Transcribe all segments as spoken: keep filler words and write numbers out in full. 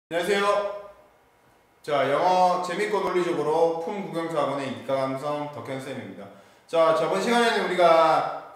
안녕하세요. 자, 영어 재밌고 논리적으로 품구경사학원의 이과감성 덕현쌤입니다. 자, 저번 시간에는 우리가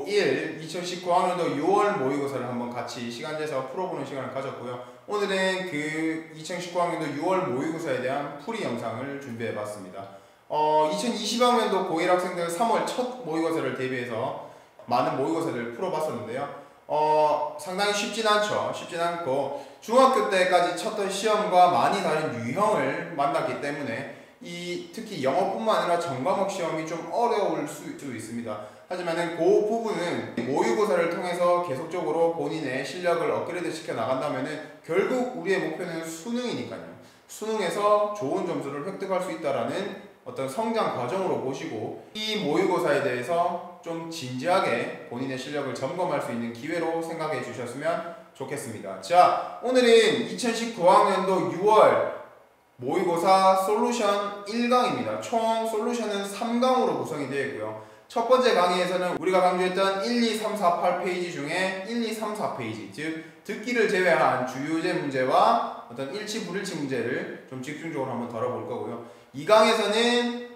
고일 이천십구 학년도 유월 모의고사를 한번 같이 시간 내서 풀어보는 시간을 가졌고요. 오늘은 그 이천십구 학년도 유월 모의고사에 대한 풀이 영상을 준비해봤습니다. 어, 이천이십 학년도 고일 학생들 삼월 첫 모의고사를 대비해서 많은 모의고사를 풀어봤었는데요. 어, 상당히 쉽진 않죠. 쉽진 않고 중학교 때까지 쳤던 시험과 많이 다른 유형을 만났기 때문에 이 특히 영어뿐만 아니라 전과목 시험이 좀 어려울 수도 있습니다. 하지만은 그 부분은 모의고사를 통해서 계속적으로 본인의 실력을 업그레이드 시켜 나간다면은 결국 우리의 목표는 수능이니까요. 수능에서 좋은 점수를 획득할 수 있다라는 어떤 성장 과정으로 보시고 이 모의고사에 대해서 좀 진지하게 본인의 실력을 점검할 수 있는 기회로 생각해 주셨으면 좋겠습니다. 자, 오늘은 이천십구 학년도 유월 모의고사 솔루션 일 강입니다. 총 솔루션은 삼 강으로 구성이 되어 있고요. 첫 번째 강의에서는 우리가 강조했던 일, 이, 삼, 사, 팔 페이지 중에 일, 이, 삼, 사 페이지, 즉 듣기를 제외한 주요제 문제와 어떤 일치, 불일치 문제를 좀 집중적으로 한번 다뤄볼 거고요. 이 강에서는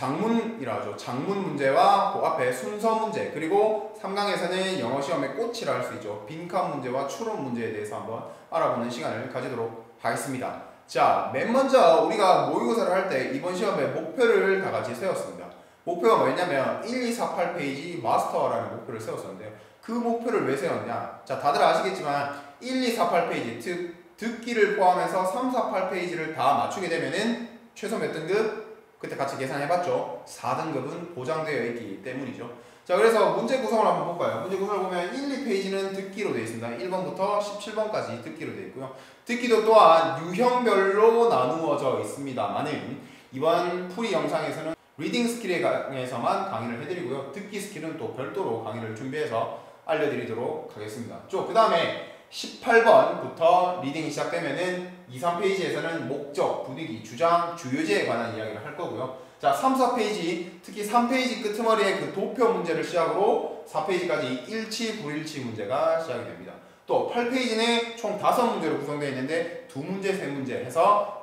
장문이라 하죠. 장문 문제와 그 앞에 순서 문제, 그리고 삼 강에서는 영어 시험의 꽃이라 할 수 있죠. 빈칸 문제와 추론 문제에 대해서 한번 알아보는 시간을 가지도록 하겠습니다. 자, 맨 먼저 우리가 모의고사를 할 때 이번 시험의 목표를 다 같이 세웠습니다. 목표가 뭐였냐면 일, 이, 사, 팔 페이지 마스터라는 목표를 세웠었는데요. 그 목표를 왜 세웠냐? 자, 다들 아시겠지만 일, 이, 사, 팔 페이지, 즉 듣기를 포함해서 삼, 사, 팔 페이지를 다 맞추게 되면은 최소 몇 등급? 그때 같이 계산해봤죠. 사 등급은 보장되어 있기 때문이죠. 자, 그래서 문제 구성을 한번 볼까요? 문제 구성을 보면 일, 이 페이지는 듣기로 되어 있습니다. 일 번부터 십칠 번까지 듣기로 되어 있고요. 듣기도 또한 유형별로 나누어져 있습니다만은 이번 풀이 영상에서는 리딩 스킬에 관해서만 강의를 해드리고요. 듣기 스킬은 또 별도로 강의를 준비해서 알려드리도록 하겠습니다. 그 다음에 십팔 번부터 리딩이 시작되면은 이, 삼 페이지에서는 목적, 분위기, 주장, 주요제에 관한 이야기를 할 거고요. 자, 삼, 사 페이지, 특히 삼 페이지 끄트머리에 그 도표 문제를 시작으로 사 페이지까지 일치, 불일치 문제가 시작이 됩니다. 또 팔 페이지는 총 다섯 문제로 구성되어 있는데 두 문제, 세 문제 해서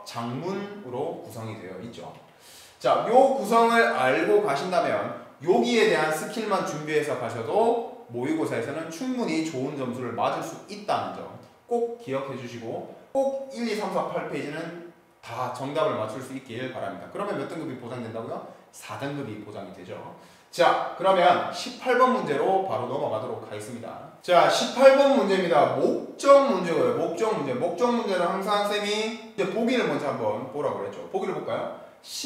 장문으로 구성이 되어 있죠. 자, 요 구성을 알고 가신다면 여기에 대한 스킬만 준비해서 가셔도 모의고사에서는 충분히 좋은 점수를 맞을 수 있다는 점 꼭 기억해 주시고 꼭 일, 이, 삼, 사, 팔 페이지는 다 정답을 맞출 수 있길 바랍니다. 그러면 몇 등급이 보장된다고요? 사 등급이 보장이 되죠. 자, 그러면 십팔 번 문제로 바로 넘어가도록 하겠습니다. 자, 십팔 번 문제입니다. 목적 문제고요. 목적 문제. 목적 문제는 항상 쌤이 이제 보기를 먼저 한번 보라고 그랬죠. 보기를 볼까요?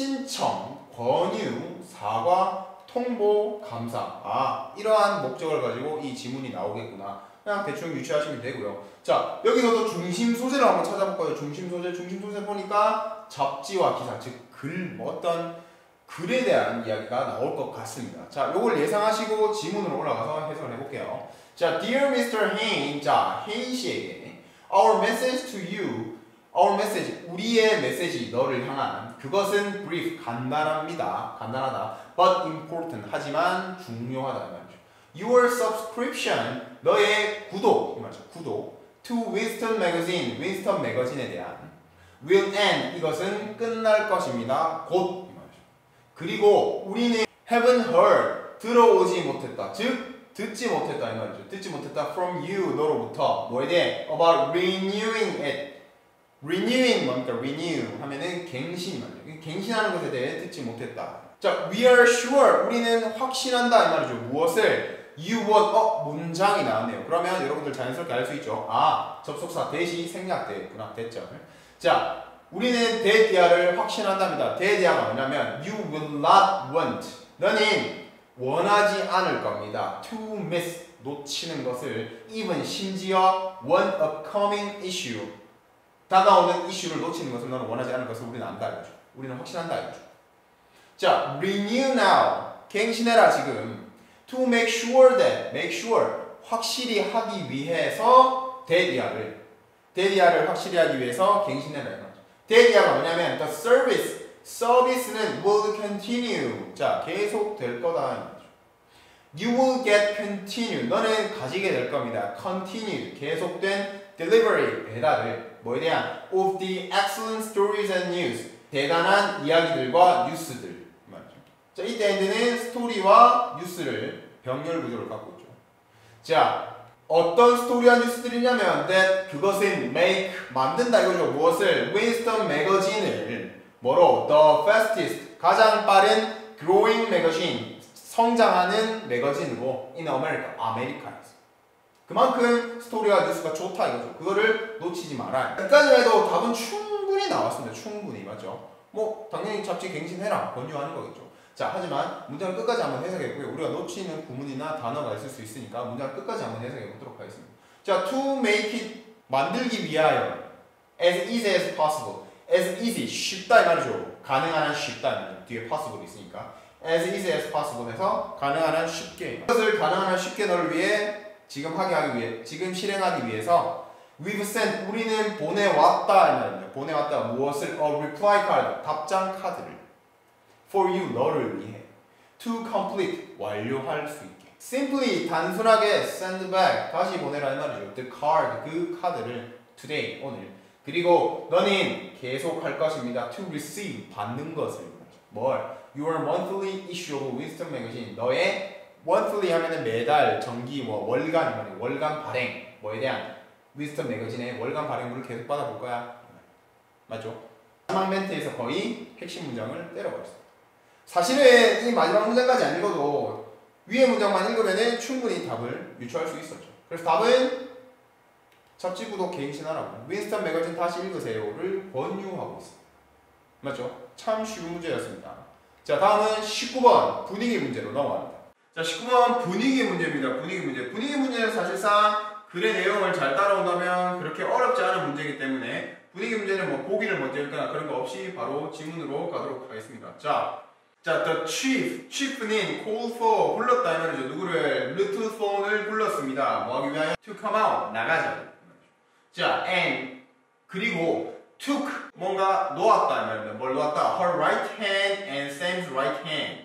신청, 권유, 사과, 통보, 감사. 아, 이러한 목적을 가지고 이 지문이 나오겠구나. 그냥 대충 유추하시면 되고요. 자, 여기서도 중심 소재를 한번 찾아볼까요? 중심 소재, 중심 소재 보니까 잡지와 기사, 즉 글, 뭐 어떤 글에 대한 이야기가 나올 것 같습니다. 자, 요걸 예상하시고 지문으로 올라가서 해석을 해볼게요. 자, Dear 미스터 Hain, 자, Hain 씨에게 Our message to you, Our message, 우리의 메시지, 너를 향한 그것은 brief, 간단합니다. 간단하다. But important, 하지만 중요하다 이 말이죠. Your subscription, 너의 구독, 이 말이죠. 구독 to Winston Magazine, 윈스턴 매거진에 대한 will end, 이것은 끝날 것입니다. 곧 이 말이죠. 그리고 우리는 haven't heard, 들어오지 못했다. 즉 듣지 못했다 이 말이죠. 듣지 못했다 from you, 너로부터 뭐에 대해 about renewing it. renewing 뭡니까? renew 하면은 갱신 말이죠. 갱신하는 것에 대해 듣지 못했다. 자, we are sure, 우리는 확신한다 이 말이죠. 무엇을? you would, 어, 문장이 나왔네요. 그러면 여러분들 자연스럽게 알 수 있죠. 아, 접속사 대시 생략되었구나. 됐죠. 자, 우리는 대디아를 확신한답니다. 대디아가 뭐냐면 you will not want, 너는 원하지 않을 겁니다. to miss, 놓치는 것을, even 심지어 one upcoming issue, 다가오는 이슈를 놓치는 것을 너는 원하지 않을 것을 우리는 안다 이거죠. 우리는 확신한다 이거죠. 자, renew now, 갱신해라 지금. to make sure that, make sure, 확실히 하기 위해서 대디아를, 대디아를 확실히 하기 위해서 갱신해라 이거죠. 대디아가 뭐냐면 the service, 서비스는 will continue, 자, 계속 될 거다 이거죠. You will get continue, 너는 가지게 될 겁니다. continue, 계속된 delivery, 배달을. 뭐에 대한 of the excellent stories and news 대단한 이야기들과 뉴스들 맞죠? 자, 이때 and는 스토리와 뉴스를 병렬 구조를 갖고 있죠. 자, 어떤 스토리와 뉴스들이냐면 that 그것은 make 만든다 이거죠. 무엇을? 윈스턴 매거진을 뭐로? the fastest 가장 빠른 growing magazine 성장하는 매거진으로 in America 아메리카에서 그만큼 스토리와 뉴스가 좋다 이거죠. 그거를 놓치지 말아요. 여기까지만 해도 답은 충분히 나왔습니다. 충분히 맞죠? 뭐 당연히 잡지 갱신해라 권유하는 거겠죠. 자, 하지만 문장을 끝까지 한번 해석해보고요. 우리가 놓치는 구문이나 단어가 있을 수 있으니까 문장을 끝까지 한번 해석해보도록 하겠습니다. 자, to make it 만들기 위하여 as easy as possible as easy 쉽다 이 말이죠. 가능한 한 쉽다 이 말이죠. 뒤에 possible 있으니까 as easy as possible 해서 가능한 한 쉽게 이것을 가능한 한 쉽게 너를 위해 지금 하게 하기 위해 지금 실행하기 위해서 we've sent 우리는 보내왔다 이 말입니다. 보내왔다 무엇을? A reply card 답장 카드를 for you 너를 위해 to complete 완료할 수 있게 simply 단순하게 send back 다시 보내라 이 말이죠. the card 그 카드를 today 오늘 그리고 너는 계속 할 것입니다. to receive 받는 것을 뭘? your monthly issue of wisdom magazine 너의 monthly 하면은 매달 정기 뭐 월간 이 말이에요. 월간 발행 뭐에 대한 wisdom magazine의 월간 발행물을 계속 받아볼 거야 맞죠? 마지막 멘트에서 거의 핵심 문장을 때려버렸어요. 사실은 이 마지막 문장까지 안 읽어도 위에 문장만 읽으면 충분히 답을 유추할 수 있었죠. 그래서 답은 잡지 구독 갱신하라고 윈스턴 매거진 다시 읽으세요를 권유하고 있습니다. 맞죠? 참 쉬운 문제였습니다. 자, 다음은 십구 번 분위기 문제로 넘어갑니다. 자, 십구 번 분위기 문제입니다. 분위기 문제. 분위기 문제는 사실상 글의 내용을 잘 따라온다면 그렇게 어렵지 않은 문제이기 때문에 분위기 문제는 뭐 보기를 먼저 읽거나 그런 거 없이 바로 지문으로 가도록 하겠습니다. 자, 자, the chief, chief는 call for 불렀다 이 말이죠. 누구를? little phone을 불렀습니다. 뭐 하기 위하여? to come out 나가자. 자, and 그리고 took 뭔가 놓았다 이 말입니다. 뭘 놓았다? her right hand and Sam's right hand.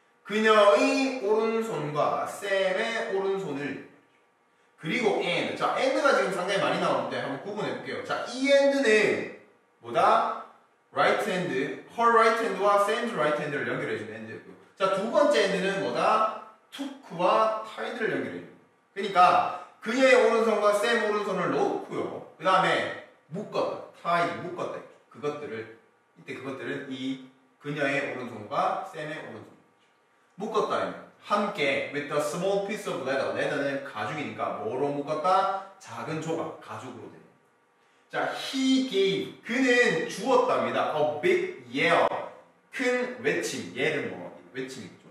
그녀의 오른손과 샘의 오른손을 그리고 and 자, and가 지금 상당히 많이 나오는데 한번 구분해 볼게요. 자, 이 and는 뭐다? right hand, her right hand와 Sam's right hand를 연결해주는 and고요. 자, 두 번째 and는 뭐다? took와 tied를 연결해줍니다. 그러니까 그녀의 오른손과 샘 오른손을 놓고요. 그 다음에 묶었다, tied, 묶었다. 그것들을 이때 그것들은 이 그녀의 오른손과 샘의 오른손 묶었다. 함께 with a small piece of leather. leather는 가죽이니까 뭐로 묶었다? 작은 조각, 가죽으로 된. 자, he gave. 그는 주었답니다. A big yell. 큰 외침. 얘를 뭐 외침이죠.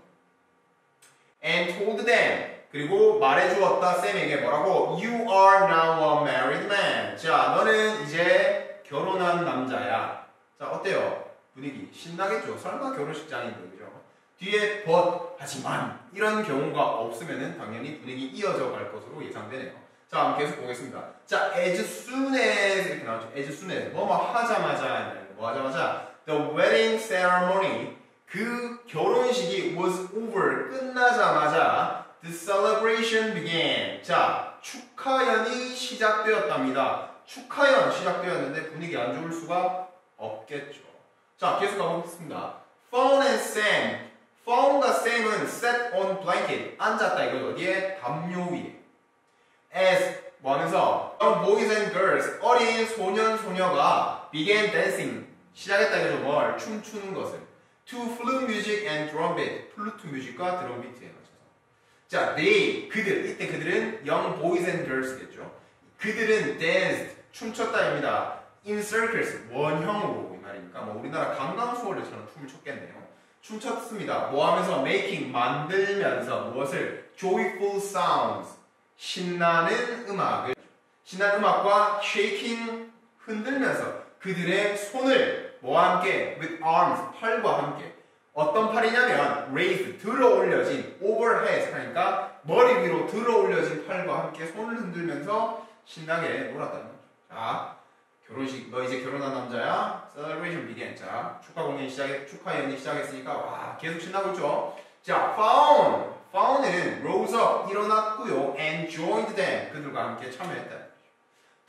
And told them. 그리고 말해주었다. 쌤에게 뭐라고? You are now a married man. 자, 너는 이제 결혼한 남자야. 자, 어때요? 분위기 신나겠죠? 설마 결혼식장인데 그죠? 뒤에 but 하지만 이런 경우가 없으면은 당연히 분위기 이어져 갈 것으로 예상되네요. 자, 한번 계속 보겠습니다. 자, as soon as 이렇게 나오죠. as soon as 뭐뭐 하자마자 뭐 하자마자 the wedding ceremony 그 결혼식이 was over 끝나자마자 the celebration began. 자, 축하연이 시작되었답니다. 축하연 시작되었는데 분위기 안 좋을 수가 없겠죠. 자, 계속 가보겠습니다. Fawn and Sam. Fawn과 Sam은 sat on blanket. 앉았다. 이거 어디에? 담요 위에. As 뭐 하면서 young boys and girls. 어린 소년, 소녀가 began dancing. 시작했다. 이거죠. 뭘? 춤추는 것을. To flute music and drum beat. 플루트 뮤직과 드럼 비트에 맞춰서. 자, they. 그들. 이때 그들은 young boys and girls겠죠. 그들은 danced. 춤췄다입니다. in circles. 원형으로. 말이니까 뭐 우리나라 강강수월래처럼 춤을 췄겠네요. 춤췄습니다. 뭐 하면서 making 만들면서 무엇을 joyful sounds 신나는 음악을 신나는 음악과 shaking 흔들면서 그들의 손을 뭐와 함께 with arms 팔과 함께 어떤 팔이냐면 raised 들어 올려진 overhead 하니까 머리 위로 들어 올려진 팔과 함께 손을 흔들면서 신나게 놀았다는 거죠. 자. 결혼식, 너 이제 결혼한 남자야? celebration began. 자, 축하 공연이 시작했, 축하 연이 시작했으니까, 와, 계속 신나고 있죠? 자, found. found는 rose up, 일어났고요. and joined them. 그들과 함께 참여했다.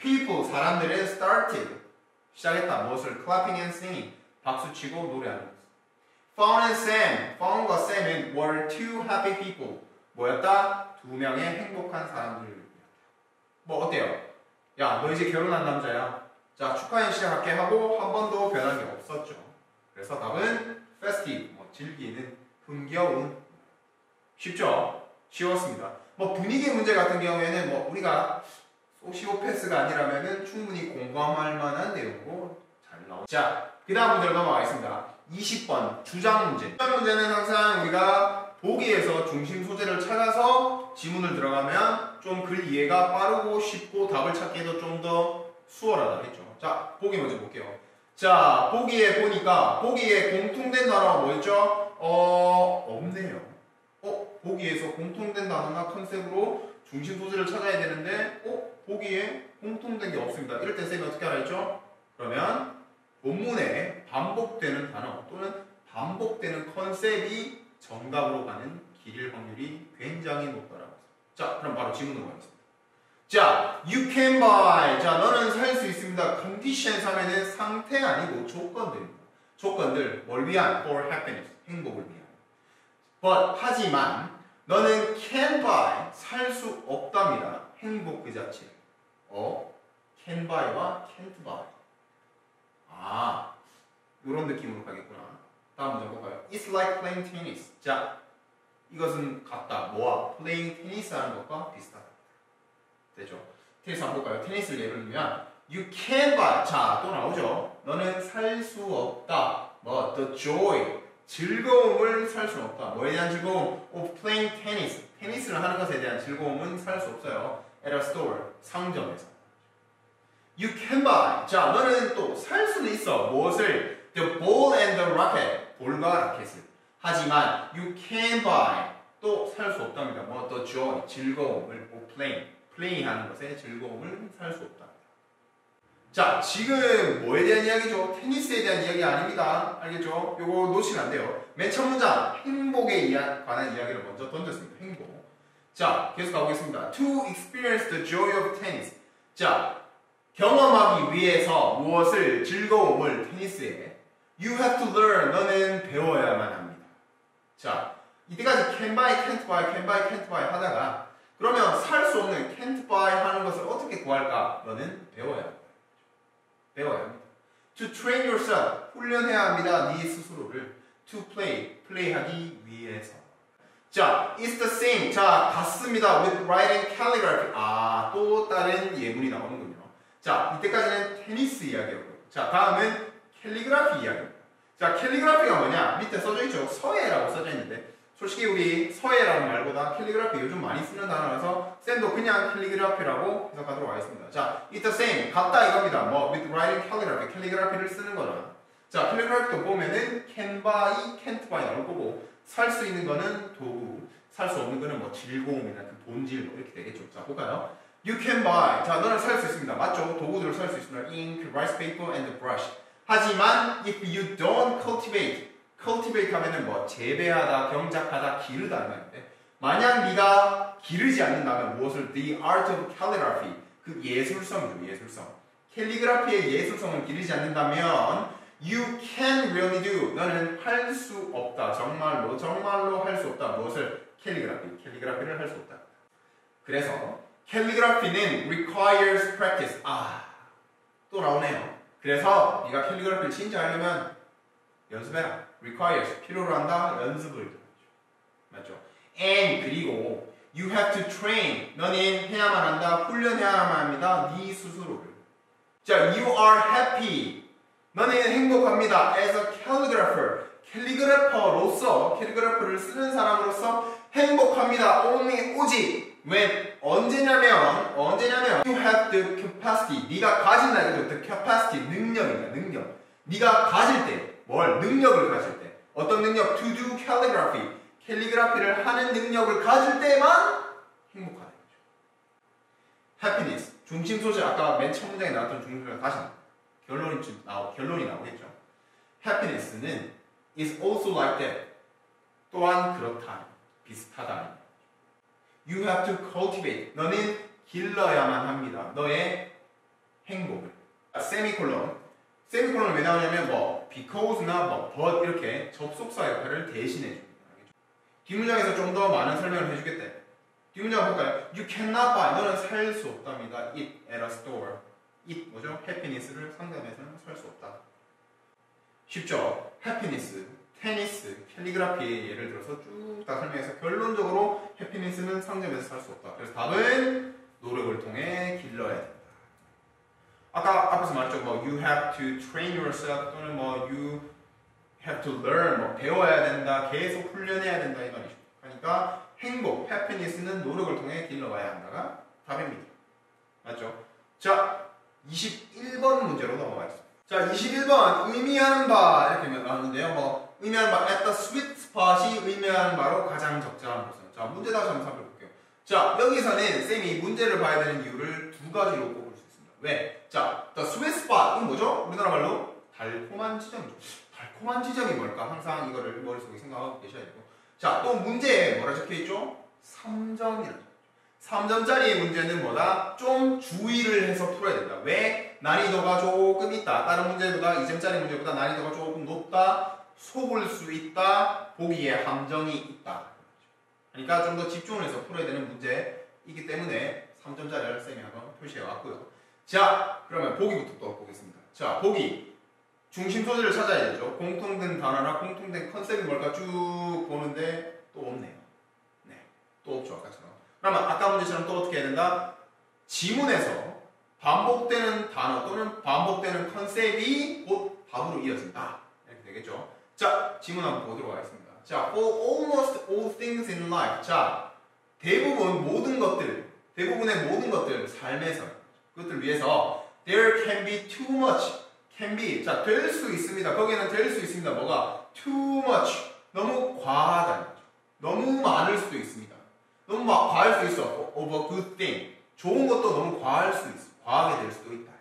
people 사람들은 started 시작했다. 무엇을? clapping and singing 박수치고 노래하는 것. Fawn and Sam, Fawn과 Sam은 were two happy people. 뭐였다? 두 명의 행복한 사람들. 뭐 어때요? 야, 너 이제 결혼한 남자야. 자, 축하해 시작할게 하고 한 번도 변한 게 없었죠. 그래서 답은 festive, 뭐 즐기는, 흥겨운. 쉽죠? 쉬웠습니다. 뭐 분위기 문제 같은 경우에는 뭐 우리가 소시오패스가 아니라면은 충분히 공감할 만한 내용으로 잘 나오죠. 자, 그 다음 문제로 넘어가겠습니다. 이십 번 주장 문제. 주장 문제는 항상 우리가 보기에서 중심 소재를 찾아서 지문을 들어가면 좀 글 이해가 빠르고 쉽고 답을 찾기에도 좀 더 수월하다 했죠. 자, 보기 먼저 볼게요. 자, 보기에 보니까 보기에 공통된 단어가 뭐였죠? 어, 없네요. 어, 보기에서 공통된 단어나 컨셉으로 중심 소재를 찾아야 되는데 어, 보기에 공통된 게 없습니다. 이럴 때 쌤이 어떻게 하라 했죠? 그러면 본문에 반복되는 단어 또는 반복되는 컨셉이 정답으로 가는 길일 확률이 굉장히 높다라고 했습니다. 자, 그럼 바로 질문으로 가겠습니다. 자, you can buy. 자, 너는 살 수 있습니다. conditions 하면은 상태 아니고 조건들입니다. 조건들, 뭘 위한? for happiness, 행복을 위한. but, 하지만 너는 can buy, 살 수 없답니다. 행복 그 자체. 어? can buy와 can't buy. 아, 이런 느낌으로 가겠구나. 다음 문제 볼까요? It's like playing tennis. 자, 이것은 같다. 뭐와? playing tennis 하는 것과 비슷하다. 되죠? 테니스 한번 볼까요? 테니스를 예를 들면 You can buy. 자, 또 나오죠? 너는 살 수 없다. 뭐? The joy. 즐거움을 살 수 없다. 뭐에 대한 즐거움? Of playing tennis. 테니스를 하는 것에 대한 즐거움은 살 수 없어요. At a store. 상점에서. You can buy. 자, 너는 또 살 수는 있어. 무엇을? The ball and the racket. 볼과 라켓을. 하지만 you can buy. 또 살 수 없답니다. 뭐? The joy. 즐거움을. Of playing. 플레이 하는 것에 즐거움을 살 수 없다. 자, 지금 뭐에 대한 이야기죠? 테니스에 대한 이야기 아닙니다. 알겠죠? 요거 놓치면 안 돼요. 맨 첫 문장, 행복에 관한 이야기를 먼저 던졌습니다. 행복. 자, 계속 가보겠습니다. To experience the joy of tennis. 자, 경험하기 위해서 무엇을? 즐거움을 테니스에. You have to learn. 너는 배워야만 합니다. 자, 이때까지 can buy, can't buy, can buy, can't buy 하다가 그러면 살 수 없는 can't buy 하는 것을 어떻게 구할까? 너는 배워야 합니다. 배워야 합니다. To train yourself. 훈련해야 합니다. 네 스스로를. To play. 플레이하기 위해서. 자, it's the same. 자, 같습니다. With writing calligraphy. 아, 또 다른 예문이 나오는군요. 자, 이때까지는 테니스 이야기였고요. 자, 다음은 캘리그라피 이야기입니다. 자, 캘리그라피가 뭐냐? 밑에 써져 있죠. 서예라고 써져 있는데 솔직히 우리 서예라는 말보다 캘리그라피 요즘 많이 쓰는 단어라서 쌤도 그냥 캘리그라피라고 해석하도록 하겠습니다. 자, it's the same. 같다 이겁니다. 뭐, with writing calligraphy. 캘리그라피를 쓰는 거잖아. 자, 캘리그라피도 보면은 can buy, can't buy 나올 거고 살 수 있는 거는 도구, 살 수 없는 거는 뭐 즐거움이나 그 본질 뭐 이렇게 되겠죠. 자, 볼까요? You can buy. 자, 너는 살 수 있습니다. 맞죠? 도구들을 살 수 있습니다. ink, rice paper, and brush. 하지만 if you don't cultivate cultivate 하면은 뭐 재배하다, 경작하다, 기르다 이런 말인데 만약 네가 기르지 않는다면 무엇을? The art of calligraphy. 그 예술성이죠. 예술성. 캘리그라피의 예술성을 기르지 않는다면 you can really do. 너는 할 수 없다. 정말로 정말로 할 수 없다. 무엇을? 캘리그라피. 캘리그라피를 할 수 없다. 그래서 캘리그라피는 requires practice. 아, 또 나오네요. 그래서 네가 캘리그라피를 진짜 하려면 연습해라. requires. 필요로 한다. 연습을. 맞죠? and 그리고 you have to train. 너는 해야만 한다. 훈련해야만 합니다. 네 스스로를. 자, you are happy. 너는 행복합니다. as a calligrapher. 캘리그래퍼로서 캘리그래퍼를 쓰는 사람으로서 행복합니다. only 오직 when 언제냐면 언제냐면 you have the capacity. 네가 가진다 이거죠. the capacity 능력이다. 능력. 네가 가질 때 뭘? 능력을 가질 때. 어떤 능력? to do calligraphy. 캘리그라피를 하는 능력을 가질 때만 행복하다. happiness. 중심 소재 아까 맨 첫 문장에 나왔던 중심 소재 다시 결론이 나오 결론이 나오겠죠. happiness는 is also like that. 또한 그렇다. 비슷하다. You have to cultivate. 너는 길러야만 합니다. 너의 행복을. 아, 세미콜론. 세미콜론은 왜 나오냐면 뭐 because나 뭐 but 이렇게 접속사 역할을 대신해 줍니다. 뒷문장에서 좀 더 많은 설명을 해주겠대. 뒷문장 볼까요? You cannot buy. 너는 살 수 없답니다. It at a store. It 뭐죠? happiness를 상담해서는 살 수 없다. 쉽죠? happiness, 테니스, 캘리그라피의 예를 들어서 쭉 다 설명해서 결론적으로 해피니스는 상점에서 살 수 없다. 그래서 답은 노력을 통해 길러야 된다. 아까 앞에서 말했죠. 뭐 you have to train yourself 또는 뭐 you have to learn 뭐 배워야 된다. 계속 훈련해야 된다 이 말이죠. 그러니까 행복, happiness는 노력을 통해 길러와야 한다가 답입니다. 맞죠? 자, 이십일 번 문제로 넘어가겠습니다. 자, 이십일 번 의미하는 바 이렇게 나왔는데요. 뭐 의미하는 바 at the sweet spot이 의미하는 바로 가장 적절한 곳은. 자, 문제 다시 한번 살펴볼게요. 자, 여기서는 쌤이 문제를 봐야 되는 이유를 두 가지로 꼽을 수 있습니다. 왜? 자, the sweet spot 이건 뭐죠? 우리나라 말로 달콤한 지점이죠. 달콤한 지점이 뭘까? 항상 이거를 머릿속에 생각하고 계셔야 되고. 자, 또 문제에 뭐라 적혀있죠? 삼 점이라고. 삼 점짜리 문제는 뭐다? 좀 주의를 해서 풀어야 된다. 왜? 난이도가 조금 있다. 다른 문제보다 이 점짜리 문제보다 난이도가 조금 높다. 속을 수 있다. 보기에 함정이 있다. 그러니까 좀 더 집중을 해서 풀어야 되는 문제이기 때문에 삼 점짜리를 쌤이 한번 표시해 왔고요. 자, 그러면 보기부터 또 보겠습니다. 자, 보기. 중심 소재를 찾아야 되죠. 공통된 단어나 공통된 컨셉이 뭘까 쭉 보는데 또 없네요. 네, 또 없죠. 아까처럼. 그러면 아까 문제처럼 또 어떻게 해야 된다? 지문에서 반복되는 단어 또는 반복되는 컨셉이 곧 답으로 이어진다. 이렇게 되겠죠. 자, 지문 한번 보도록 하겠습니다. 자, for almost all things in life. 자, 대부분 모든 것들, 대부분의 모든 것들, 삶에서 그것들 위해서 there can be too much. can be. 자, 될 수 있습니다. 거기에는 될 수 있습니다. 뭐가? too much. 너무 과하다는 거죠. 너무 많을 수도 있습니다. 너무 막 과할 수 있어. of a good thing. 좋은 것도 너무 과할 수 있어. 과하게 될 수도 있다.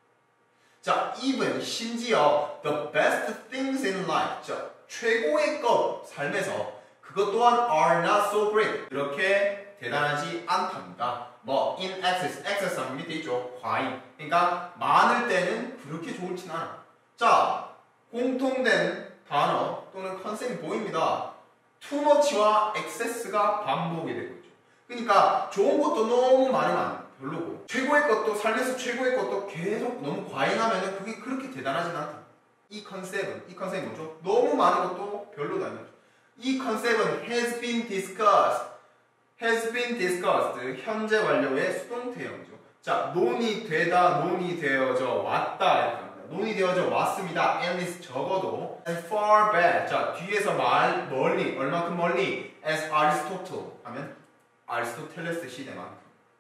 자, even 심지어 the best things in life. 자, 최고의 것 삶에서 그것 또한 are not so great. 그렇게 대단하지 않답니다. 뭐 in excess, excess 하면 밑에 있죠. 과잉. 그러니까 많을 때는 그렇게 좋을진 않아. 자, 공통된 단어 또는 컨셉이 보입니다. too much와 excess가 반복이 되고 있죠. 그러니까 좋은 것도 너무 많으면 별로고 최고의 것도 삶에서 최고의 것도 계속 너무 과잉하면 그게 그렇게 대단하진 않다. 이 컨셉은 이 컨셉이 뭐죠? 너무 많은 것도 별로다. 이 컨셉은 has been discussed has been discussed 현재 완료의 수동태형이죠. 자, 논의되다, 논의되어져 왔다 이렇게 합니다. 논의되어져 왔습니다. at least 적어도 as far back. 자, 뒤에서 말 멀리 얼마큼 멀리 as Aristotle 하면 아리스토텔레스 시대만큼.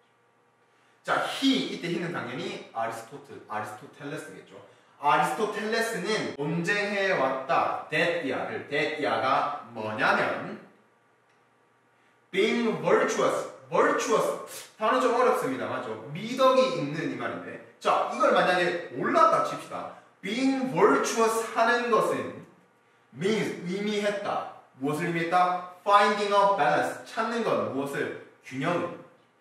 자, he 이때 he는 당연히 아리스토틀, 아리스토텔레스겠죠. 아리스토텔레스는 논쟁해 왔다. that 이하를 that 이하가 뭐냐면 being virtuous, virtuous 단어 좀 어렵습니다. 맞죠? 미덕이 있는 이 말인데 자, 이걸 만약에 올랐다 칩시다. being virtuous 하는 것은 means 의미했다. 무엇을 의미했다? finding a balance 찾는 것 무엇을? 균형을.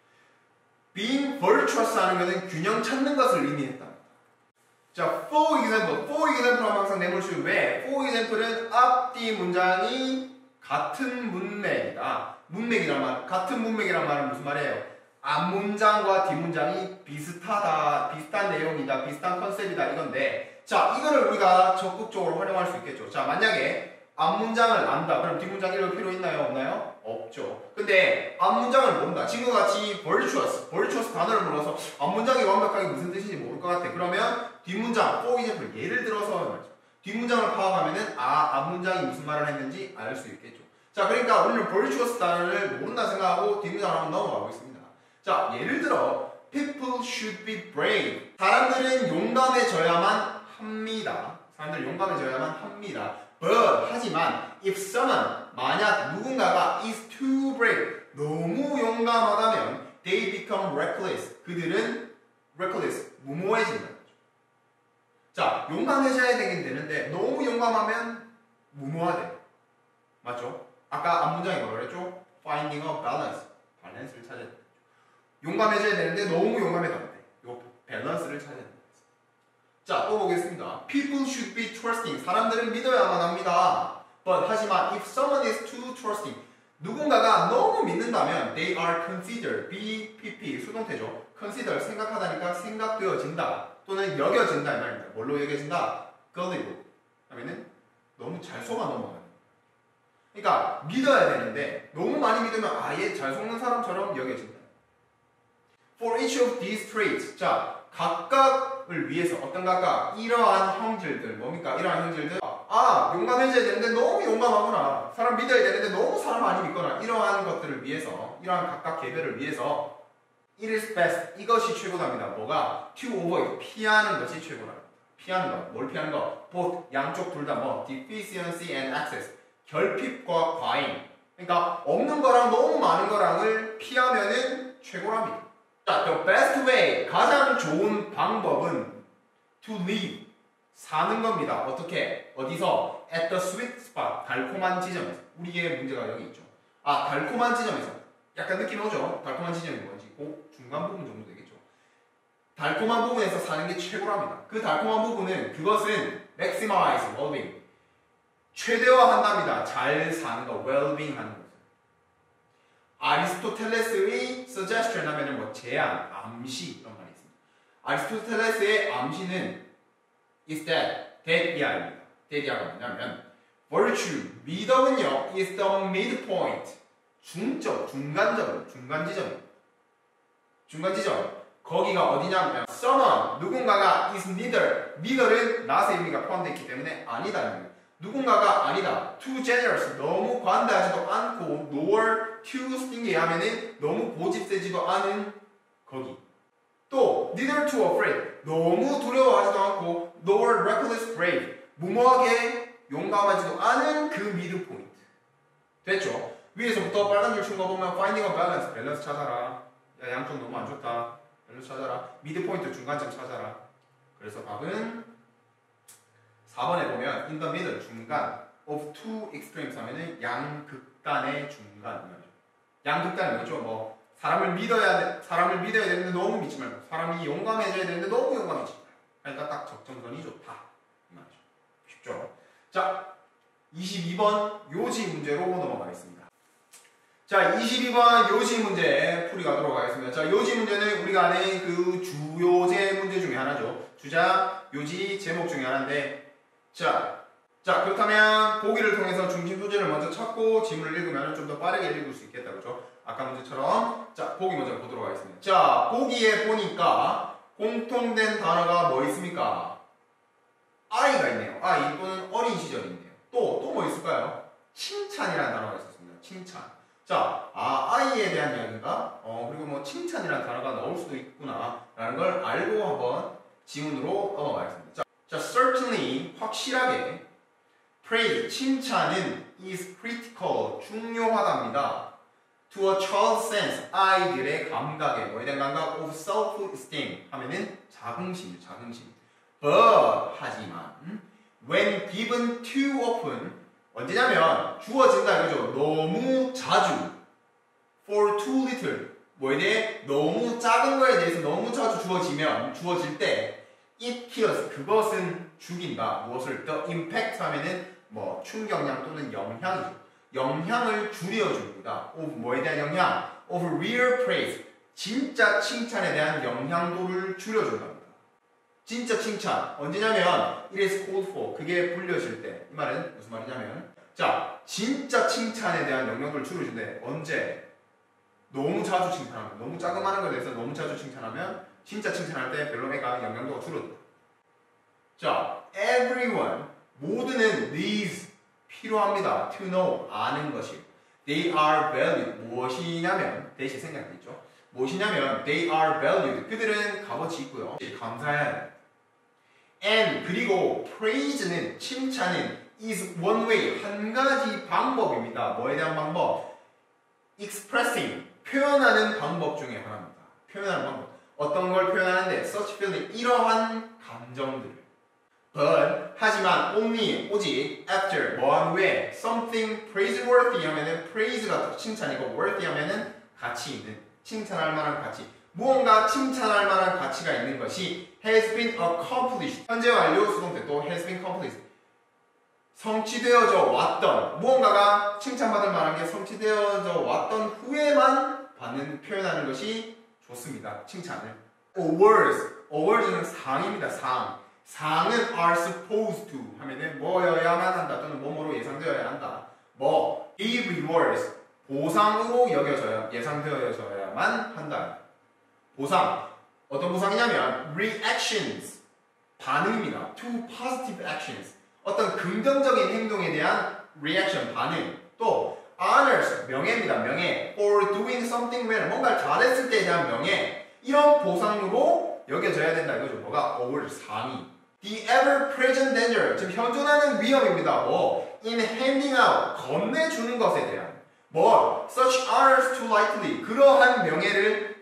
being virtuous 하는 것은 균형 찾는 것을 의미했다. 자, for example, for example 하면 항상 내물수 왜? for example은 앞뒤 문장이 같은 문맥이다. 문맥이란 말, 같은 문맥이란 말은 무슨 말이에요? 앞문장과 뒷문장이 비슷하다, 비슷한 내용이다, 비슷한 컨셉이다 이건데 자, 이거를 우리가 적극적으로 활용할 수 있겠죠. 자, 만약에 앞문장을 안다. 그럼 뒷문장 읽을 필요 있나요? 없나요? 없죠. 근데 앞문장을 모른다. 지금과 같이 virtuous, virtuous 단어를 몰라서 앞문장이 완벽하게 무슨 뜻인지 모를 것 같아. 그러면 뒷문장, for example 예를 들어서 말이죠. 뒷문장을 파악하면은 아, 앞문장이 무슨 말을 했는지 알 수 있겠죠. 자, 그러니까 우리는 virtuous 단어를 모른다 생각하고 뒷문장을 한번 넘어가고 있습니다. 자, 예를 들어 people should be brave. 사람들은 용감해져야만 합니다. 사람들은 용감해져야만 합니다. But 하지만 if someone 만약 누군가가 is too brave 너무 용감하다면 they become reckless. 그들은 reckless 무모해진다. 자, 용감해져야 되긴 되는데 너무 용감하면 무모하대. 맞죠? 아까 앞문장이 뭐라 그랬죠? Finding a balance. 밸런스를 찾아야 돼. 용감해져야 되는데 너무 용감해도 안 돼. 이거 밸런스를 찾아야 됩니다. 자, 또 보겠습니다. People should be trusting. 사람들은 믿어야만 합니다. But 하지만 if someone is too trusting, 누군가가 너무 믿는다면 they are considered. B, P, P 수동태죠. consider 생각하다니까 생각되어진다 또는 여겨진다 이 말입니다. 뭘로 여겨진다? gullible 하면은 너무 잘 속아 넘어가는. 그러니까 믿어야 되는데 너무 많이 믿으면 아예 잘 속는 사람처럼 여겨진다. For each of these traits. 자, 각각을 위해서 어떤 각각 이러한 형질들 뭡니까? 이러한 형질들 아 용감해져야 되는데 너무 용감하거나 사람 믿어야 되는데 너무 사람 많이 믿거나 이러한 것들을 위해서 이러한 각각 개별을 위해서 it is best 이것이 최고답니다. 뭐가? to avoid 피하는 것이 최고랍니다. 피하는 것. 뭘 피하는 것? both 양쪽 둘 다 뭐 deficiency and excess 결핍과 과잉. 그러니까 없는 거랑 너무 많은 거랑을 피하면은 최고랍니다. 자, the best way 가장 좋은 방법은 to live 사는 겁니다. 어떻게? 어디서? at the sweet spot 달콤한 지점에서. 우리의 문제가 여기 있죠. 아 달콤한 지점에서 약간 느낌 오죠? 달콤한 지점이 뭔지 그 중간 부분 정도 되겠죠. 달콤한 부분에서 사는 게 최고랍니다. 그 달콤한 부분은 그것은 maximize well-being 최대화한답니다. 잘 사는 거 well-being 하는 거. 아리스토텔레스의 suggestion 하면은 뭐 제안, 암시 이런 말이 있습니다. 아리스토텔레스의 암시는 is that, that 이하입니다. that 이하가 뭐냐면 virtue, 미덕은요 is the midpoint 중점, 중간점, 중간지점 중간지점 거기가 어디냐면 someone, 누군가가 is neither neither은 not의 의미가 포함되어 있기 때문에 아니다 누군가가 아니다 too generous, 너무 관대하지도 않고 nor too stingy 하면은 너무 고집세지도 않은 거기 또 neither too afraid, 너무 두려워하지도 않고 nor reckless brave, 무모하게 용감하지도 않은 그 미드 포인트 됐죠? 위에서부터 빨간 줄 친 거 보면 finding a balance, 밸런스 찾아라. 야 양쪽 너무 안 좋다. 밸런스 찾아라. 미드 포인트 중간점 찾아라. 그래서 답은 사 번에 보면 in the middle, 중간 of two extremes 하면은 양극단의 중간. 양극단은 뭐죠? 뭐 사람을 믿어야 돼, 사람을 믿어야 되는데 너무 믿지 말고 사람이 용감해져야 되는데 너무 용감해지지 말고 그러니까 딱 적정선이 좋다 이 말이죠. 쉽죠? 자, 이십이 번 요지 문제로 넘어가겠습니다. 자, 이십이 번 요지 문제 풀이 가도록 하겠습니다. 자, 요지 문제는 우리가 아는 그 주요제 문제 중에 하나죠. 주자, 요지, 제목 중에 하나인데 자, 자 그렇다면 보기를 통해서 중심 소재를 먼저 찾고 지문을 읽으면 좀 더 빠르게 읽을 수 있겠다. 그죠? 아까 문제처럼 자, 보기 먼저 보도록 하겠습니다. 자, 보기에 보니까 공통된 단어가 뭐 있습니까? 아이가 있네요. 아이 또는 어린 시절이 있네요. 또, 또 뭐 있을까요? 칭찬이라는 단어가 있었습니다. 칭찬. 자, 아, 아이에 대한 이야기인가? 어, 그리고 뭐 칭찬이라는 단어가 나올 수도 있구나 라는 걸 알고 한번 지문으로 넘어가겠습니다. 자, 자 certainly 확실하게 praise 칭찬은 is critical 중요하답니다. to a child's sense 아이들의 감각에 뭐에 대한 감각 of self-esteem 하면은 자긍심, 자긍심. but 하지만 when given too often 언제냐면 주어진다 이거죠. 너무 자주 for too little 뭐에 대해 너무 작은 거에 대해서 너무 자주 주어지면 주어질 때 it kills 그것은 죽인다. 무엇을? the impact 하면은 뭐 충격량 또는 영향이죠. 영향을 줄여줍니다. of 뭐에 대한 영향? of real praise 진짜 칭찬에 대한 영향도를 줄여준답니다. 진짜 칭찬 언제냐면 it is called for 그게 불려질 때 이 말은 무슨 말이냐면 자 진짜 칭찬에 대한 영향도를 줄여준대. 언제? 너무 자주 칭찬하면 너무 자그마한 거에 대해서 너무 자주 칭찬하면 진짜 칭찬할 때 별로 애가 영향도가 줄어든다. 자 everyone 모두는 needs 필요합니다. to know 아는 것이 they are valued 무엇이냐면 대시 생략되죠. 무엇이냐면 they are valued 그들은 값어치 있고요. 감사해야 돼. and 그리고 praise는 칭찬은 is one way 한 가지 방법입니다. 뭐에 대한 방법? expressing 표현하는 방법 중에 하나입니다. 표현하는 방법. 어떤 걸 표현하는데 such feeling 이러한 감정들을 but 하지만 only 오직 after 뭐한 후에 something praiseworthy 하면은 praise가 칭찬이고 worthy 하면은 가치 있는 칭찬할 만한 가치 무언가 칭찬할 만한 가치가 있는 것이 has been accomplished. 현재 완료 수동태도 has been accomplished. 성취되어져 왔던 무언가가 칭찬받을 만한 게 성취되어져 왔던 후에만 받는 표현하는 것이 좋습니다. 칭찬을. awards. awards는 상입니다. 상. 상은 are supposed to 하면은 뭐여야만 한다 또는 뭐뭐로 예상되어야 한다. 뭐 give rewards. 보상으로 여겨져야 예상되어져야만 한다. 보상. 어떤 보상이냐면 reactions. 반응입니다. to positive actions. 어떤 긍정적인 행동에 대한 reaction, 반응. 또 honors, 명예입니다. 명예. for doing something well. 뭔가를 잘했을 때에 대한 명예. 이런 보상으로 여겨져야 된다 이거죠. 뭐가? award, 상이. the ever-present danger. 지금 현존하는 위험입니다. 뭐? in handing out, 건네주는 것에 대한. 뭐? such honors too lightly. 그러한 명예를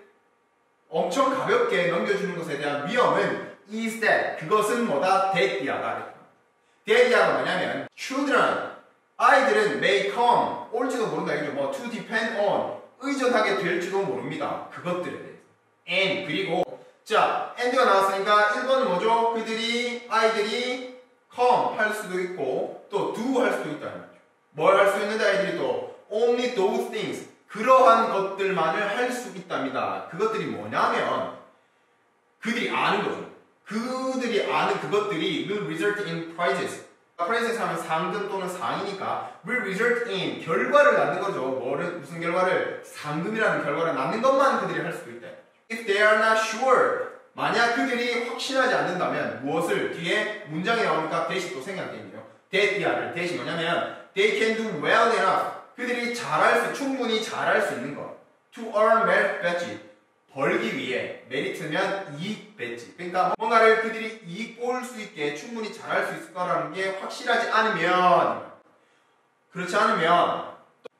엄청 가볍게 넘겨주는 것에 대한 위험은 is that. 그것은 뭐다? dead이야다. dead이야가 뭐냐면 children. 아이들은 may come. 올지도 모른다. 이거죠. 뭐 to depend on. 의존하게 될지도 모릅니다. 그것들에 대해서. and. 그리고 자, and가 나왔으니까 일 번은 뭐죠? 그들이, 아이들이 come 할 수도 있고 또 do 할 수도 있다는 거죠. 뭘 할 수 있는데 아이들이 또 only those things. 그러한 것들만을 할 수 있답니다. 그것들이 뭐냐면 그들이 아는 거죠. 그들이 아는 그것들이 will result in prizes. prizes 하면 상금 또는 상이니까 will result in 결과를 낳는 거죠. 뭐를, 무슨 결과를? 상금이라는 결과를 낳는 것만 그들이 할 수도 있다. If they are not sure. 만약 그들이 확신하지 않는다면 무엇을 뒤에 문장이 나오니까 대시 또 생략되네요. that이야를 대시 뭐냐면 they can do well enough. 그들이 잘할 수, 충분히 잘할 수 있는 것. To earn merit badge. 벌기 위해. 메리트면 이익 배지. 그러니까 뭔가를 그들이 이익 볼 수 있게 충분히 잘할 수 있을 거라는 게 확실하지 않으면, 그렇지 않으면,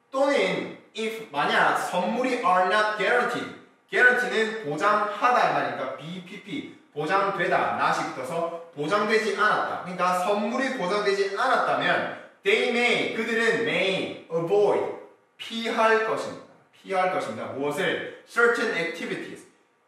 또는 if 만약 선물이 are not guaranteed. guarantee는 보장하다 말이니까 비피피. 보장되다. not이 붙어서 보장되지 않았다. 그러니까 선물이 보장되지 않았다면 they may, 그들은 may avoid, 피할 것입니다. 피할 것입니다. 무엇을? certain activities,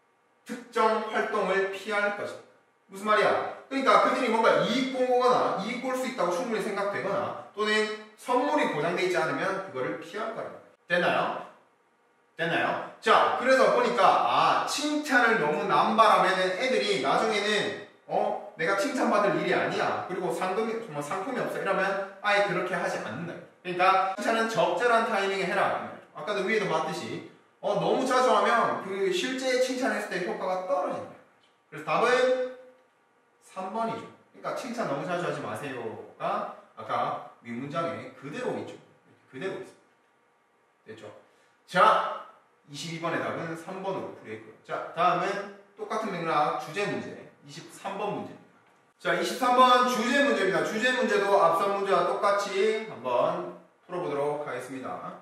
특정 활동을 피할 것입니다. 무슨 말이야? 그러니까 그들이 뭔가 이익 보거나 이익 볼 수 있다고 충분히 생각되거나 또는 선물이 보장되어 있지 않으면 그거를 피할 거라고. 됐나요? 됐나요? 자, 그래서 보니까 아, 칭찬을 너무 남발하면 애들이 나중에는 어, 내가 칭찬받을 일이 아니야. 그리고 상금이, 정말 상품이 없어. 이러면 아예 그렇게 하지 않는다. 그러니까 칭찬은 적절한 타이밍에 해라. 아까도 위에도 봤듯이 어, 너무 자주 하면 그 실제 칭찬했을 때 효과가 떨어진다. 그래서 답은 삼 번이죠. 그러니까 칭찬 너무 자주 하지 마세요가 아까 윗문장에 그대로 있죠. 그대로 있습니다. 됐죠? 자, 이십이 번의 답은 삼 번으로 풀이했고요. 자, 다음은 똑같은 맥락 주제 문제 이십삼 번 문제입니다. 자, 이십삼 번 주제 문제입니다. 주제 문제도 앞선 문제와 똑같이 한번 풀어보도록 하겠습니다.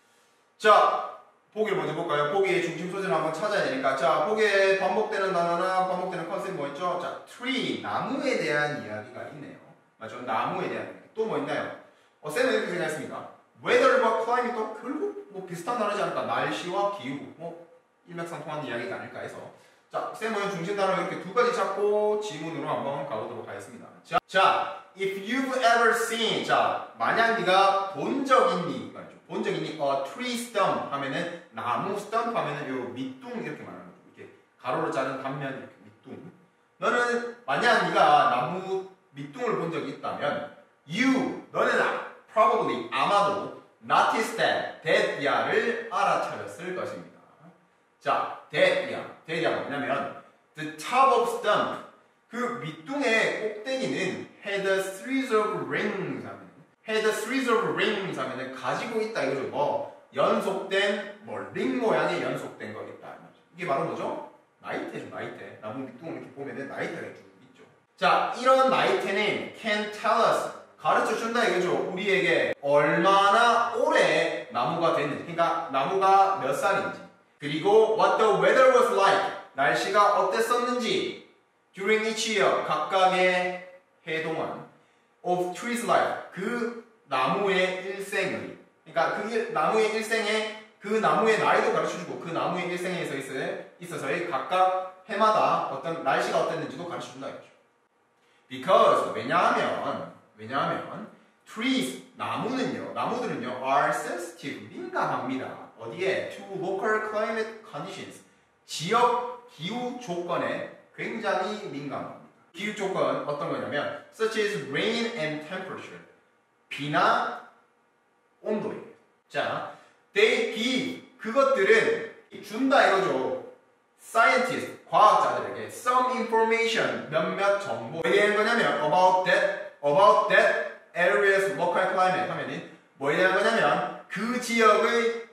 자, 보기를 먼저 볼까요? 보기의 중심 소재를 한번 찾아야 되니까. 자, 보기에 반복되는 단어나 반복되는 컨셉이 뭐 있죠? 자, tree, 나무에 대한 이야기가 있네요. 맞죠? 나무에 대한 이야기. 또 뭐 있나요? 어, 쌤은 이렇게 생각했습니다. weather와 climate도 결국 뭐 비슷한 단어지 않을까? 날씨와 기후, 뭐 일맥상통하는 이야기가 아닐까 해서. 자, 쌤은 중심 단어 이렇게 두 가지 잡고 지문으로 한번 가보도록 하겠습니다. 자, 자, if you've ever seen, 자, 만약 네가 본 적 있니? 말이죠. 본 적 있니? 어, tree stump 하면은 나무 stump 하면은 요 밑둥 이렇게 말하는 거죠. 이렇게 가로로 자른 단면 이렇게 밑둥. 너는 만약 네가 나무 밑둥을 본 적이 있다면, you, 너는 probably 아마도 noticed that, that야를 알아차렸을 것입니다. 자, that야, that야가 뭐냐면 the top of stump, 그 밑둥의 꼭대기는 had a series of rings 하면 had a series of rings 하면은 가지고 있다 이거죠. 뭐 연속된 뭐 링 모양의 연속된 거 있다. 이게 바로 뭐죠? 나이테죠. 나이테. 나무 밑둥을 이렇게 보면은 나이테가 쭉 있죠. 자, 이런 나이테는 can tell us, 가르쳐 준다 이거죠. 우리에게 얼마나 오래 나무가 됐는지, 그러니까 나무가 몇 살인지, 그리고 what the weather was like, 날씨가 어땠었는지, during each year, 각각의 해 동안, of trees life, 그 나무의 일생의, 그러니까 그 일, 나무의 일생의 그 그 나무의 나이도 가르쳐주고 그 나무의 일생에 있어서의 각각 해마다 어떤 날씨가 어땠는지도 가르쳐준다 이거죠. Because 왜냐하면 왜냐하면 trees 나무는요 나무들은요 are sensitive 민감합니다. 어디에? To local climate conditions 지역 기후 조건에 굉장히 민감합니다. 기후 조건 어떤 거냐면 such as rain and temperature 비나 온도예요. 자, they give 그것들은 준다 이거죠. scientist 과학자들에게 some information 몇몇 정보 뭐에 대한 거냐면 about that about that area's local climate 하면은 뭐에 대한 거냐면 그 지역의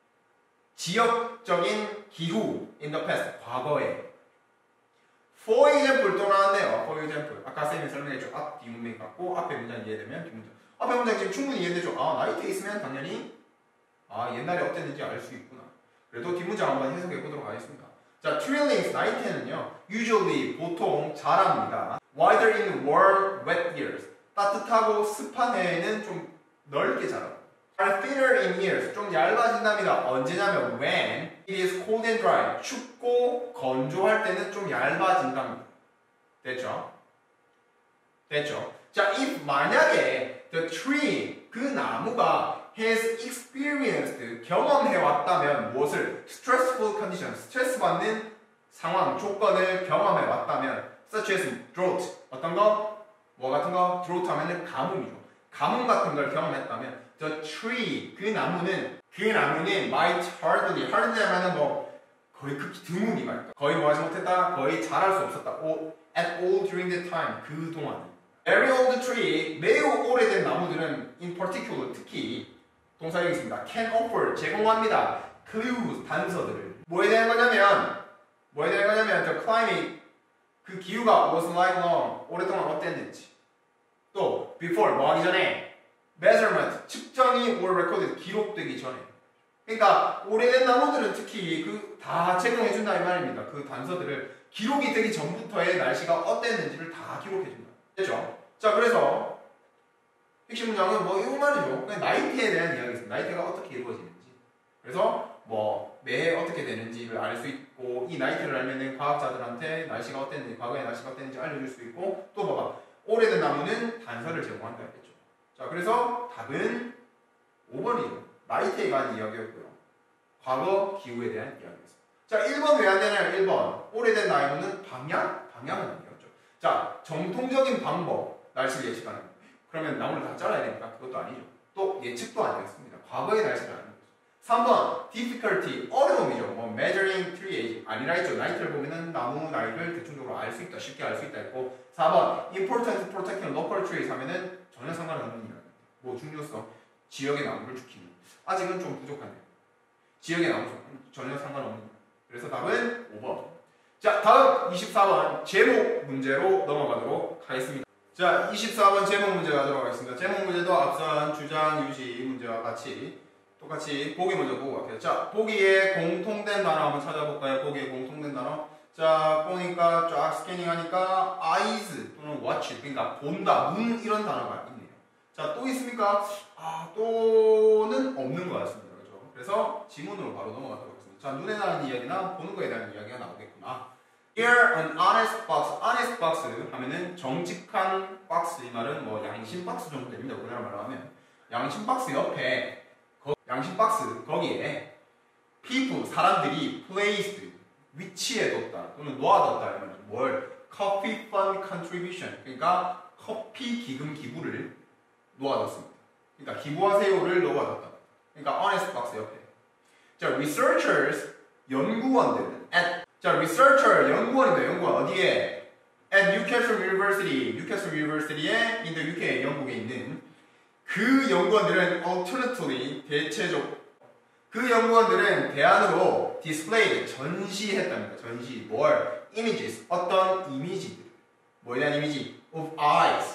지역적인 기후 in the past 과거에 for example 또 나왔네요. for example 아까 쌤이 설명했죠. 앞 뒷문맥 갖고 앞에 문장 이해되면 뒷문장 앞에 문장 지금 충분히 이해되죠. 아 나이트에 있으면 당연히 아 옛날에 어땠는지 알 수 있구나. 그래도 뒷문장 한번 해석해 보도록 하겠습니다. 자, trillings 나이트에는요 usually 보통 자랍니다. Wider in warm, wet years 따뜻하고 습한 해에는 좀 넓게 자라요. Are thinner in years 좀 얇아진답니다. 언제냐면 when it is cold and dry 춥고 건조할 때는 좀 얇아진답니다. 됐죠? 됐죠? 자, if 만약에 the tree 그 나무가 has experienced 경험해 왔다면 무엇을? stressful condition 스트레스 받는 상황 조건을 경험해 왔다면 such as drought 어떤 거? 뭐 같은 거? drought 하면은 가뭄이죠. 가뭄 같은 걸 경험했다면 the tree 그 나무는 그 나무는 might hardly hardly 하면은 뭐 거의 극히 드문이 말이다. 거의 뭐 하지 못했다. 거의 자랄 수 없었다. or at all during the time 그 동안 very old tree 매우 오래된 나무들은 in particular 특히 동사형이 있습니다. can offer 제공합니다. clues 단서들을 뭐에 대한 거냐면 뭐에 대한 거냐면 the climate 그 기후가 was like long 오랫동안 어땠는지 또 before 뭐 하기 전에 measurement 측정이 or recorded 기록되기 전에 그러니까 오래된 나무들은 특히 그 다 제공해준다 이 말입니다. 그 단서들을 기록이 되기 전부터의 날씨가 어땠는지를 다 기록해준다. 됐죠? 자 그래서 핵심 문장은 뭐 이거 말이죠. 그냥 나이트에 대한 이야기입니다. 나이트가 어떻게 이루어지는지 그래서 뭐 매해 어떻게 되는지를 알 수 있고 이 나이트를 알면은 과학자들한테 날씨가 어땠는지 과거의 날씨가 어땠는지 알려줄 수 있고 또 봐봐 오래된 나무는 단서를 제공한다 했죠. 자 그래서 답은 오 번이죠. 나이트에 관한 이야기였고요. 과거 기후에 대한 이야기였습니다. 자 일 번 왜 안 되나요? 일 번 오래된 나무는 방향? 방향은 아니었죠. 자 정통적인 방법 날씨를 예측하는 그러면 나무를 다 잘라야 되니까 그것도 아니죠. 또 예측도 아니었습니다. 과거의 날씨를 아는 거죠. 삼 번 difficulty 어려움이죠. 뭐 measuring tree age 아니라 했죠. 나이트를 보면은 나무 나이를 대충적으로 알 수 있다. 쉽게 알 수 있다 했고 사 번 important protecting local trees 하면은 전혀 상관없는 일입니다. 뭐 중요성 지역의 나무를 지키는 아직은 좀 부족하네요. 지역의 나무 전혀 상관없는 일. 그래서 답은 오 번. 자 다음 이십사 번 제목 문제로 넘어가도록 하겠습니다. 자 이십사 번 제목 문제 가도록 하겠습니다. 제목 문제도 앞선 주장 유시 문제와 같이 똑같이 보기 먼저 보고 갈게요. 자 보기에 공통된 단어 한번 찾아볼까요? 보기에 공통된 단어 자 보니까 쫙 스캐닝 하니까 eyes 또는 watch 그러니까 본다, 눈 이런 단어가 있네요. 자 또 있습니까? 아 또는 없는 것 같습니다. 그렇죠? 그래서 지문으로 바로 넘어가도록 하겠습니다. 자 눈에 대한 이야기나 보는 거에 대한 이야기가 나오겠구나. Here an honest box, honest box 하면은 정직한 박스 이 말은 뭐 양심 박스 정도 됩니다. 우리나라 말로 하면 양심 박스 옆에 거, 양심 박스 거기에 people 사람들이 placed 위치에 뒀다 또는 놓아뒀다 이런 뭘 coffee fund contribution 그러니까 커피 기금 기부를 놓아뒀습니다. 그러니까 기부하세요를 놓아뒀다. 그러니까 honest box 옆에 자 researchers 연구원들은 at 자, researcher, 연구원입니다. 연구원. 어디에? At Newcastle University. Newcastle University에, in the 유케이, 영국에 있는 그 연구원들은 alternatively, 대체적, 그 연구원들은 대안으로 displayed, 전시했답니다. 전시. 뭘? Images. 어떤 이미지들. 뭐에 대한 이미지? Of eyes.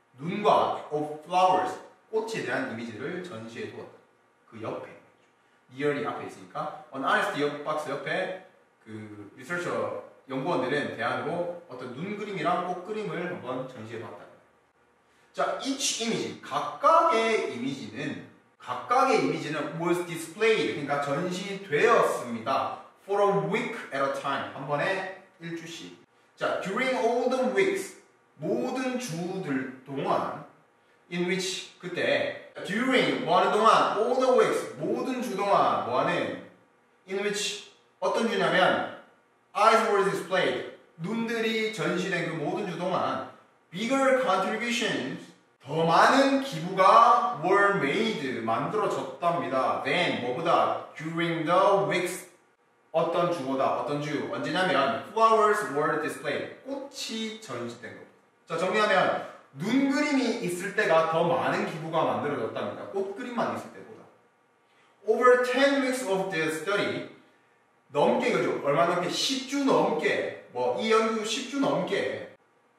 눈과 of flowers. 꽃에 대한 이미지를 전시해 두었다. 그 옆에. nearly 앞에 있으니까. on honest box 옆에 그 리서처 연구원들은 대안으로 어떤 눈 그림이랑 꽃 그림을 한번 전시해 봤다. 자, each image 각각의 이미지는 각각의 이미지는 was displayed, 그러니까 전시되었습니다. for a week at a time, 한 번에 일주씩. 자, during all the weeks, 모든 주들 동안, in which, 그때, during, 뭐 하는 동안, all the weeks, 모든 주 동안, 뭐 하는, in which, 어떤 주냐면, eyes were displayed, 눈들이 전시된 그 모든 주 동안, bigger contributions, 더 많은 기부가 were made, 만들어졌답니다. than, 뭐보다, during the weeks, 어떤 주보다, 어떤 주, 언제냐면, flowers were displayed, 꽃이 전시된 거. 자, 정리하면, 눈 그림이 있을 때가 더 많은 기부가 만들어졌답니다. 꽃 그림만 있을 때보다. Over ten weeks of the study, 넘게, 그죠? 얼마 넘게, 십 주 넘게, 뭐, 이 연구 십 주 넘게,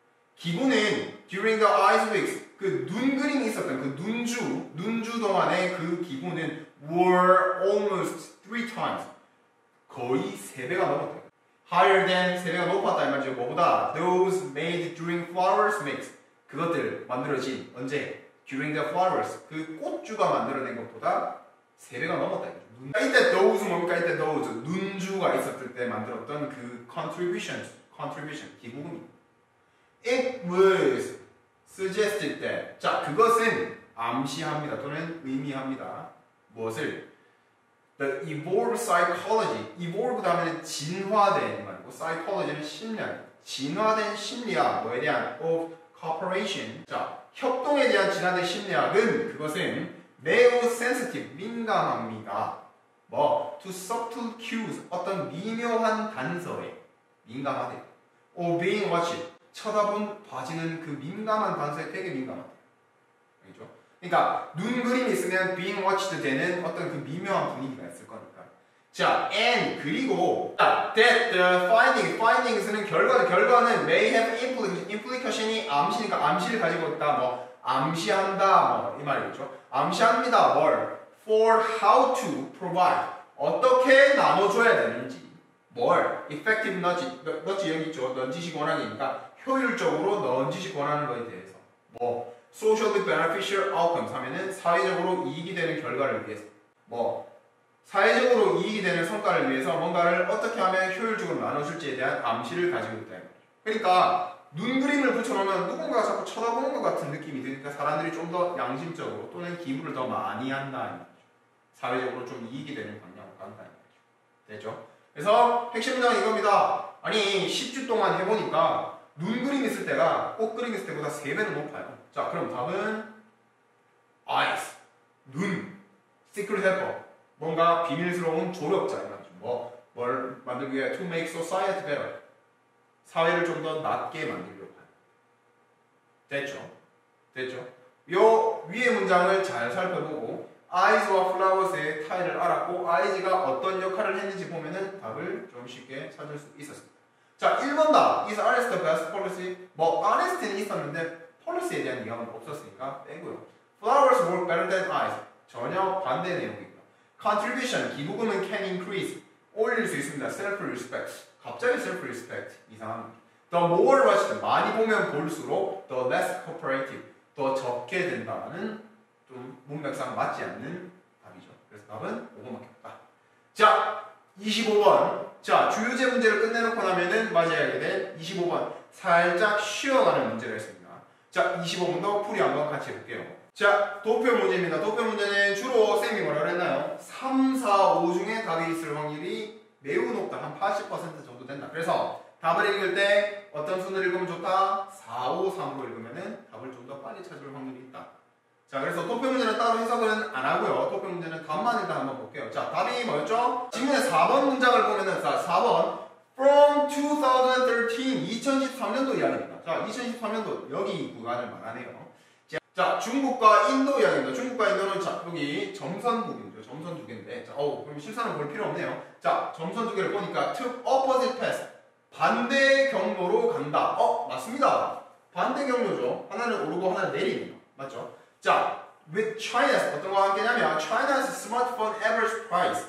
기부는 during the eyes weeks, 그 눈 그림이 있었던 그 눈주, 눈주 동안의 그 기부는 were almost three times. 거의 세 배가 넘었다. Higher than, 세 배가 높았다 이 말이죠. 뭐보다? Those made during flowers mix. 그것들 만들어진 언제? During the flowers. 그 꽃주가 만들어낸 것보다 세 배가 넘었다. 이때 those 뭡니까? 이때 those. 눈주가 있었을 때 만들었던 그 contribution, contribution, 기부금이. It was suggested that. 자, 그것은 암시합니다. 또는 의미합니다. 무엇을? The evolved psychology. evolved 하면 진화된 말이고, psychology는 심리학. 진화된 심리학, 뭐에 대한 of cooperation. 자, 협동에 대한 진화된 심리학은 그것은 매우 sensitive, 민감합니다. 뭐, to subtle cues, 어떤 미묘한 단서에 민감하대. or being watched, 쳐다본, 봐지는 그 민감한 단서에 되게 민감하대. 알겠죠? 그러니까 눈 그림이 있으면 being watched 되는 어떤 그 미묘한 분위기가 있을 거니까. 자, and 그리고 that the finding, findings는 결과는 결과는 may have implication, implication이 암시니까 암시를 가지고 있다. 뭐 암시한다. 뭐 이 말이겠죠. 암시합니다. 뭘? for how to provide. 어떻게 나눠줘야 되는지. 뭘? effective nudge. nudge 여기 있죠. 넌지시 권한이니까 효율적으로 넌지시 권하는 거에 대해서. 뭐 socially beneficial outcomes 하면은 사회적으로 이익이 되는 결과를 위해서. 뭐 사회적으로 이익이 되는 성과를 위해서 뭔가를 어떻게 하면 효율적으로 나눠줄지에 대한 암시를 가지고 있다. 그러니까 눈 그림을 붙여놓으면 누군가가 자꾸 쳐다보는 것 같은 느낌이 드니까 사람들이 좀 더 양심적으로 또는 기부를 더 많이 한다. 사회적으로 좀 이익이 되는 방향으로 간다. 됐죠? 그래서 핵심 문장은 이겁니다. 아니 십 주 동안 해보니까 눈 그림 있을 때가 꽃 그림 있을 때보다 세 배는 높아요. 자, 그럼 답은 eyes, 눈, secret helper, 뭔가 비밀스러운 조력자 이거죠. 뭐, 뭘 만들기 위해 to make society better, 사회를 좀 더 낫게 만들려고 해요. 됐죠? 됐죠? 요 위의 문장을 잘 살펴보고 eyes와 flowers의 타입을 알았고 eyes가 어떤 역할을 했는지 보면은 답을 좀 쉽게 찾을 수 있었습니다. 자, 일 번 답. is honest the best policy? 뭐 honest는 있었는데 policy에 대한 이야기는 없었으니까 빼고요. flowers work better than eyes. 전혀 반대 내용입니다. contribution, 기부금은 can increase. 올릴 수 있습니다. self-respect. 갑자기 self-respect. 이상합니다. the more watched, 많이 보면 볼수록 the less cooperative. 더 적게 된다는 좀 문맥상 맞지 않는 답이죠. 그래서 답은 오 번밖에 없다. 자, 이십오 번. 자, 주요제 문제를 끝내놓고 나면은 맞아야 될 이십오 번. 살짝 쉬어가는 문제가 있습니다. 자, 이십오 번도 풀이 한번 같이 해볼게요. 자, 도표 문제입니다. 도표 문제는 주로 쌤이 뭐라 그랬나요? 삼, 사, 오 중에 답이 있을 확률이 매우 높다. 한 팔십 퍼센트 정도 된다. 그래서 답을 읽을 때 어떤 순으로 읽으면 좋다? 사, 오, 삼으로 읽으면은 답을 좀 더 빨리 찾을 확률이 있다. 자, 그래서 도표 문제는 따로 해석은 안 하고요. 도표 문제는 답만 일단 한번 볼게요. 자, 답이 뭐였죠? 지문의 사 번 문장을 보면은, 자, 사 번. From 이천십삼, 이천십삼 년도 이야기입니다. 자, 이천십삼 년도 여기 구간을 말하네요. 자, 자, 중국과 인도 이야기입니다. 중국과 인도는 자, 여기 점선국이죠. 점선 두 개인데. 자, 어우, 그럼 실사는 볼 필요 없네요. 자, 점선 두 개를 보니까 took opposite path. 반대 경로로 간다. 어, 맞습니다. 반대 경로죠. 하나는 오르고 하나는 내리네요. 맞죠? 자, with China's 어떤 거와 함께냐면 China's smartphone average price.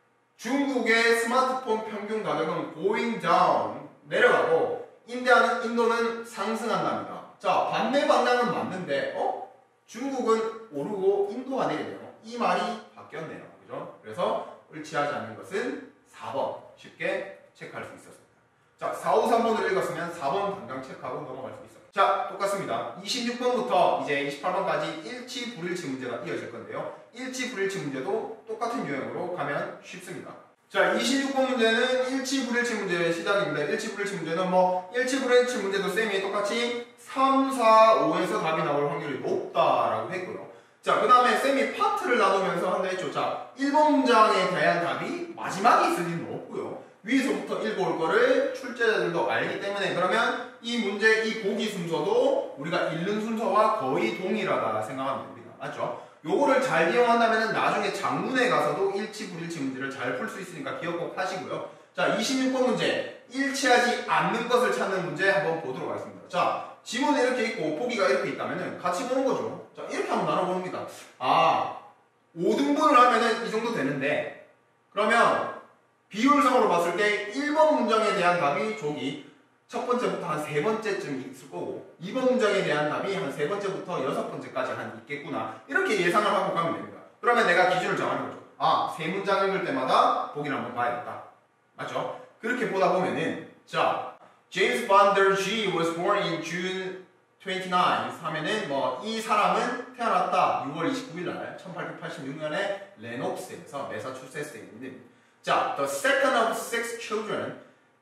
중국의 스마트폰 평균 가격은 going down 내려가고 인디아는 인도는 상승한답니다. 자, 반대 방향은 맞는데 어? 중국은 오르고 인도가 내리네요. 이 말이 바뀌었네요. 그죠? 그래서 일치하지 않는 것은 사 번 쉽게 체크할 수 있었습니다. 자, 사, 오, 삼 번을 읽었으면 사 번 당장 체크하고 넘어갈 수 있어요. 자, 똑같습니다. 이십육 번부터 이제 이십팔 번까지 일치 불일치 문제가 이어질 건데요. 일치 불일치 문제도 똑같은 유형으로 가면 쉽습니다. 자, 이십육 번 문제는 일치 불일치 문제의 시작입니다. 일치 불일치 문제는 뭐 일치 불일치 문제도 쌤이 똑같이 삼, 사, 오에서 답이 나올 확률이 높다라고 했고요. 자, 그 다음에 쌤이 파트를 나누면서 한다 했죠. 자, 일 번 문장에 대한 답이 마지막에 있을 리는 없고요. 위에서부터 읽어올 거를 출제자들도 알기 때문에 그러면 이 문제, 이 보기 순서도 우리가 읽는 순서와 거의 동일하다 생각하면 됩니다. 맞죠? 요거를 잘 이용한다면 나중에 장문에 가서도 일치 불일치 문제를 잘 풀 수 있으니까 기억 꼭 하시고요. 자, 이십육 번 문제, 일치하지 않는 것을 찾는 문제 한번 보도록 하겠습니다. 자, 지문이 이렇게 있고 보기가 이렇게 있다면 같이 보는 거죠. 자, 이렇게 한번 나눠봅니다. 아, 오 등분을 하면은 이 정도 되는데 그러면 비율상으로 봤을 때 일 번 문장에 대한 답이 저기 첫 번째부터 한 세 번째쯤 있을 거고 이 번 문장에 대한 답이 한 세 번째부터 여섯 번째까지 한 있겠구나. 이렇게 예상을 하고 가면 됩니다. 그러면 내가 기준을 정하는 거죠. 아, 세 문장 읽을 때마다 보기를 한번 봐야겠다. 맞죠? 그렇게 보다 보면은 자, James Van Der G was born in June twenty-ninth 하면은 뭐 이 사람은 태어났다 유월 이십구일 날 천팔백팔십육 년에 레녹스에서 매사추세츠에 있는 자, the second of six children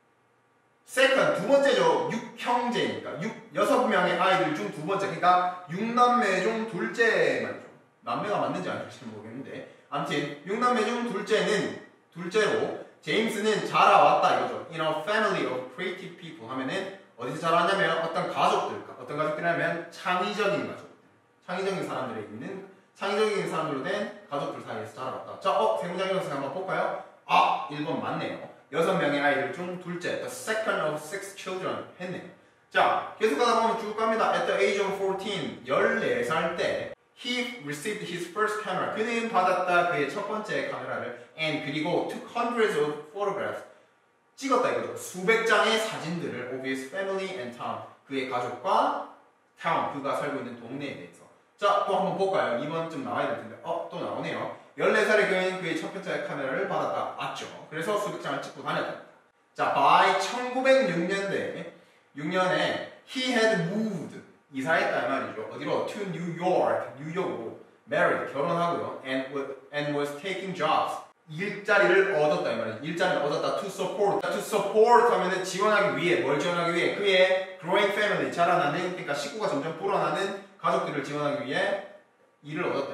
second 두 번째죠. 육 형제니까 육 여섯 명의 아이들 중 두 번째. 그러니까 육 남매 중 둘째 말이죠. 남매가 맞는지 아닌지 모르겠는데 아무튼 육 남매 중 둘째는 둘째로 제임스는 자라왔다 이거죠. In a family of creative people 하면은 어디서 자라냐면 어떤 가족들, 어떤 가족들이냐면 창의적인 가족, 창의적인 사람들에 있는 창의적인 사람들로 된 가족들 사이에서 자라왔다. 자, 어, 세 문장 읽었으니 한번 볼까요? 아, 일 번 맞네요. 여섯 명의 아이들 중 둘째, the second of six children 했네요. 자, 계속 가다 보면 쭉 갑니다. At the age of fourteen, 열네 살 때 he received his first camera. 그는 받았다 그의 첫 번째 카메라를 and 그리고 took hundreds of photographs. 찍었다 이거죠. 수백 장의 사진들을 of his family and town. 그의 가족과 town, 그가 살고 있는 동네에 대해서. 자, 또 한번 볼까요? 이 번쯤 나와야 될 텐데. 어, 또 나오네요. 열네 살의 그는 그의 첫 번째 카메라를 받았다. 맞죠? 그래서 수백 장을 찍고 다녔다. 자, by 천구백육 년대, 육 년에 he had moved. 이사했다 이 말이죠. 어디로? To New York, 뉴욕으로 married, 결혼하고요. And, and was taking jobs. 일자리를 얻었다 이 말이죠. 일자리를 얻었다. To support. to support 하면은 지원하기 위해, 뭘 지원하기 위해? 그의 growing family, 자라나는, 그러니까 식구가 점점 불어나는 가족들을 지원하기 위해 일을 얻었다.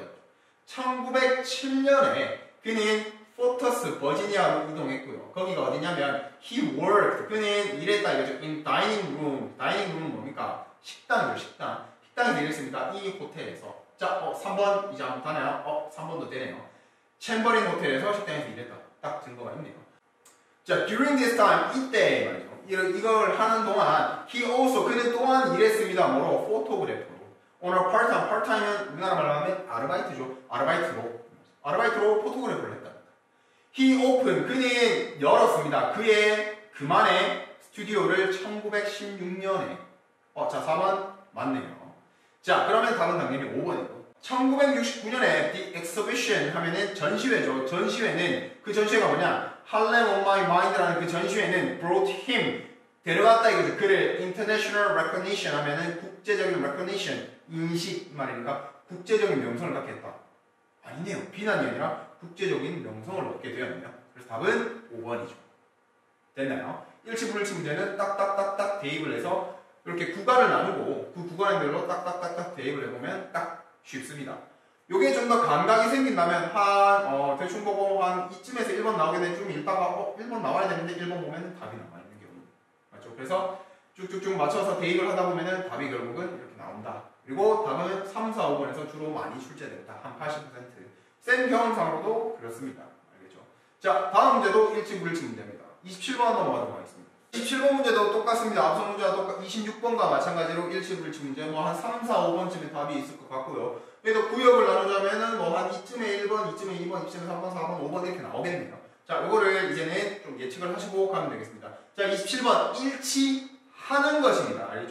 천구백칠 년에 그는 포터스, 버지니아로 이동했고요. 거기가 어디냐면 he worked, 그는 일했다 이거죠. in dining room. dining room은 뭡니까? 식당이죠, 식당. 식당에서 일했습니다. 이 호텔에서. 자, 어, 삼 번 이제 한번 가나요? 어, 삼 번도 되네요. 챔버린 호텔에서 식당에서 일했다. 딱 증거가 있네요. 자, during this time, 이때 말이죠. 이걸, 이걸 하는 동안 he also, 그는 또한 일했습니다. 뭐로? 포토그래퍼로. on a part-time, part-time은 우리나라 말로 하면 아르바이트죠. 아르바이트로. 아르바이트로 포토그래퍼를 했다. he opened, 그는 열었습니다. 그의 그만의 스튜디오를 천구백십육 년에. 어, 자, 사 번 맞네요. 자, 그러면 답은 당연히 오 번이고. 천구백육십구 년에 The Exhibition 하면은 전시회죠. 전시회는 그 전시회가 뭐냐? Harlem on My Mind라는 그 전시회는 brought him 데려갔다 이거죠. 그를 international recognition 하면은 국제적인 recognition 인식 말이니까 국제적인 명성을 갖게 했다. 아니네요. 비난이 아니라 국제적인 명성을 얻게 되었네요. 그래서 답은 오 번이죠. 됐나요? 일치 불일치 문제는 딱딱딱딱 대입을 해서 이렇게 구간을 나누고 그 구간별로 딱딱딱딱 대입을 해보면 딱 쉽습니다. 요게 좀 더 감각이 생긴다면 한 어, 대충 보고 한 이쯤에서 일 번 나오게 되면 좀 읽다가 어, 일 번 나와야 되는데 일 번 보면 답이 나와 있는 경우 맞죠? 그래서 쭉쭉쭉 맞춰서 대입을 하다 보면 답이 결국은 이렇게 나온다. 그리고 답은 삼, 사, 오 번에서 주로 많이 출제된다. 한 팔십 퍼센트. 센 경험상으로도 그렇습니다. 알겠죠? 자, 다음 문제도 일치 불일치 문제입니다. 이십칠 번 넘어가도록 하겠습니다. 이십칠 번 문제도 똑같습니다. 앞선 문제와 똑같, 이십육 번과 마찬가지로 일치 불일치 문제 뭐 한 삼, 사, 오 번쯤에 답이 있을 것 같고요. 그래도 구역을 나누자면은 뭐 한 이쯤에 일 번, 이쯤에 이 번, 이쯤에 삼 번, 사 번, 오 번 이렇게 나오겠네요. 자, 요거를 이제는 좀 예측을 하시고 가면 되겠습니다. 자, 이십칠 번 일치하는 것입니다. 알겠죠?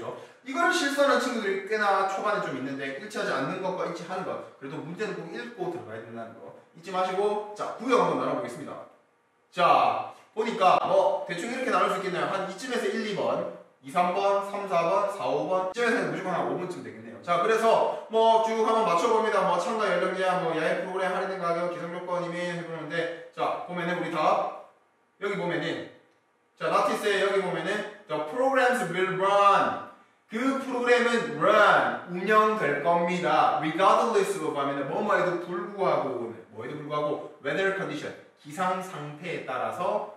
이거를 실수하는 친구들이 꽤나 초반에 좀 있는데 일치하지 않는 것과 일치하는 것. 그래도 문제는 꼭 읽고 들어가야 된다는 거 잊지 마시고 자 구역 한번 나눠보겠습니다. 자 보니까 뭐 대충 이렇게 나눌 수 있겠네요. 한 이쯤에서 일, 이 번, 이, 삼 번, 삼, 사 번, 사, 오 번 이쯤에서는 무조건 한 오 번쯤 되겠네요. 자 그래서 뭐 쭉 한번 맞춰봅니다. 뭐 참가 연령 제한, 뭐 야외 프로그램 할인된 가격, 기성 조건 이메일 해보는데 자 보면은 우리 다 여기 보면은 자 나티스에 여기 보면은 the programs will run 그 프로그램은 run 운영될 겁니다. regardless of 하면은 뭐뭐에도 불구하고 뭐에도 불구하고 weather condition 기상 상태에 따라서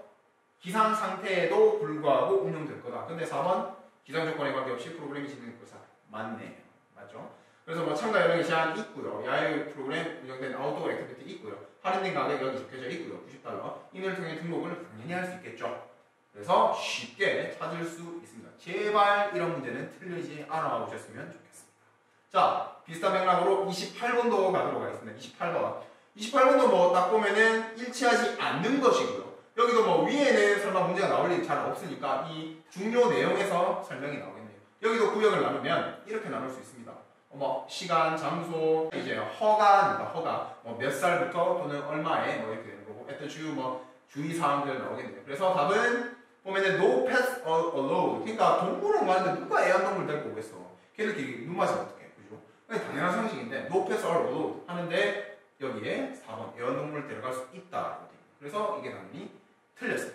기상 상태에도 불구하고 운영될 거다. 근데 사 번 기상 조건에 관계없이 프로그램이 진행될 것이다. 맞네요. 맞죠? 그래서 뭐 참가 연령이 제한 있고요. 야외 프로그램 운영된 아웃도어 액티비티 있고요. 할인된 가격 여기 적혀져 있고요. 구십 달러. 이메일 통해 등록을 당연히 할 수 있겠죠. 그래서 쉽게 찾을 수 있습니다. 제발 이런 문제는 틀리지 않아 오셨으면 좋겠습니다. 자, 비슷한 맥락으로 이십팔 번도 가도록 하겠습니다. 이십팔 번. 이십팔 번도 뭐 딱 보면은 일치하지 않는 것이고요. 여기도 뭐 위에는 설마 문제가 나올 일이 잘 없으니까 이 중요 내용에서 설명이 나오겠네요. 여기도 구역을 나누면 이렇게 나눌 수 있습니다. 뭐 시간, 장소, 이제 허가입니다. 허가. 뭐 몇 살부터 또는 얼마에 뭐 이렇게 되는 거고, at 주 뭐 주의 사항들 나오겠네요. 그래서 답은 보면은 no pets allowed. 그러니까 동물원 가는데 누가 애완동물 데리고 오겠어? 걔들끼리 눈 맞으면 어떡해, 그죠? 당연한 상식인데 no pets are allowed 하는데 여기에 사 번 애완동물을 데려갈 수 있다. 그래서 이게 당연히 틀렸습니다.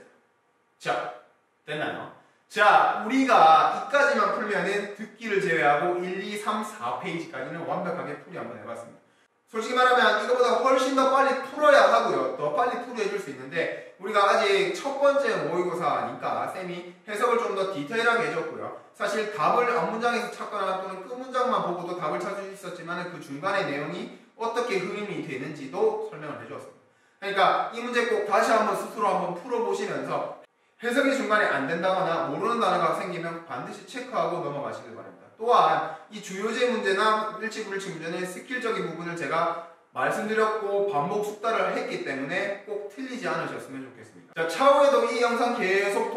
자, 됐나요? 자, 우리가 이까지만 풀면은 듣기를 제외하고 일, 이, 삼, 사 페이지까지는 완벽하게 풀이 한번 해봤습니다. 솔직히 말하면 이거보다 훨씬 더 빨리 풀어야 하고요. 더 빨리 풀이해줄 수 있는데 우리가 아직 첫 번째 모의고사니까 쌤이 해석을 좀 더 디테일하게 해줬고요. 사실 답을 앞문장에서 찾거나 또는 끝문장만 보고도 답을 찾을 수 있었지만 그 중간의 내용이 어떻게 흐름이 되는지도 설명을 해주었습니다. 그러니까 이 문제 꼭 다시 한번 스스로 한번 풀어보시면서 해석이 중간에 안 된다거나 모르는 단어가 생기면 반드시 체크하고 넘어가시길 바랍니다. 또한 이 주요제 문제나 일치 불일치 문제는 스킬적인 부분을 제가 말씀드렸고 반복 숙달을 했기 때문에 꼭 틀리지 않으셨으면 좋겠습니다. 자, 차후에도 이 영상 계속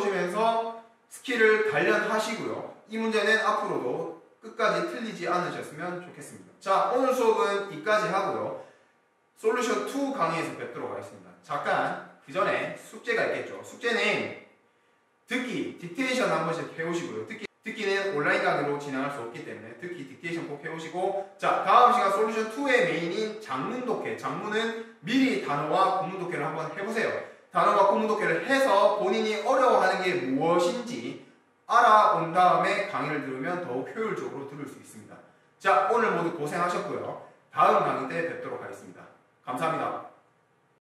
돌려보시면서 스킬을 단련하시고요. 이 문제는 앞으로도 끝까지 틀리지 않으셨으면 좋겠습니다. 자, 오늘 수업은 여기까지 하고요. 솔루션 이 강의에서 뵙도록 하겠습니다. 잠깐 그 전에 숙제가 있겠죠. 숙제는 듣기, 딕테이션 한 번씩 해오시고요. 듣기, 듣기는 온라인 강의로 진행할 수 없기 때문에 듣기, 딕테이션 꼭 해오시고, 자, 다음 시간 솔루션 이의 메인인 장문 독해. 장문은 미리 단어와 구문 독해를 한번 해보세요. 단어와 구문 독해를 해서 본인이 어려워하는 게 무엇인지 알아온 다음에 강의를 들으면 더욱 효율적으로 들을 수 있습니다. 자, 오늘 모두 고생하셨고요. 다음 강의 때 뵙도록 하겠습니다. 감사합니다.